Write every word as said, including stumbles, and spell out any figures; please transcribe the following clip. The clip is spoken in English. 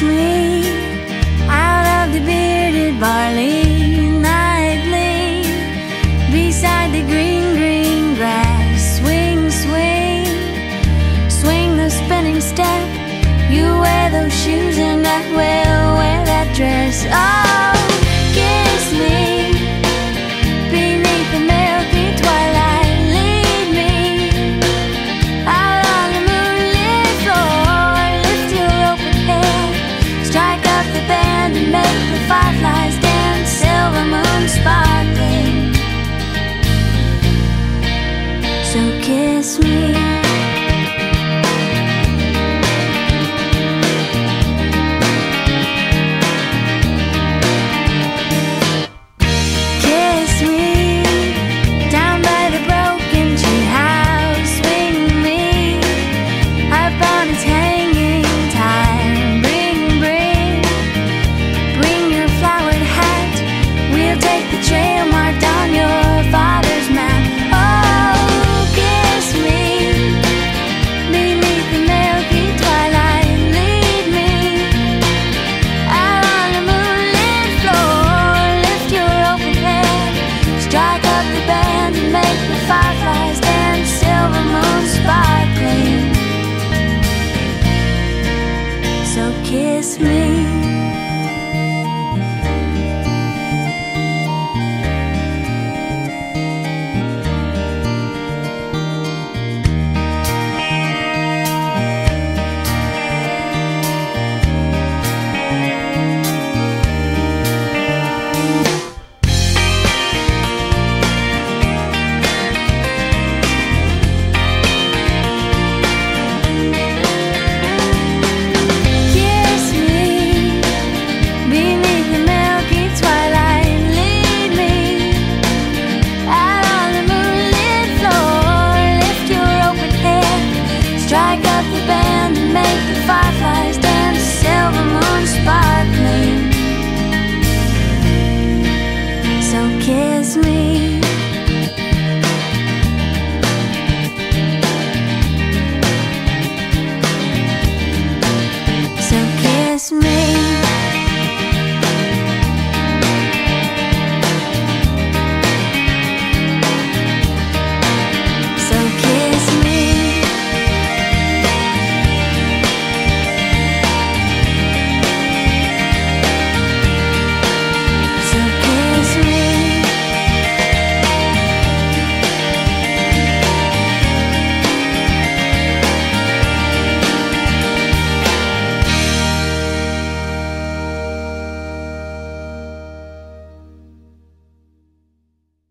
kiss me out of the bearded barley nightly, beside the green, green grass. Swing, swing, swing the spinning step. You wear those shoes and I will wear that dress. Oh, kiss me beneath the milky twilight. Lead me out on the moonlit floor. Lift your open head, strike up the band and make the fireflies dance. Silver moon sparkling, so kiss me.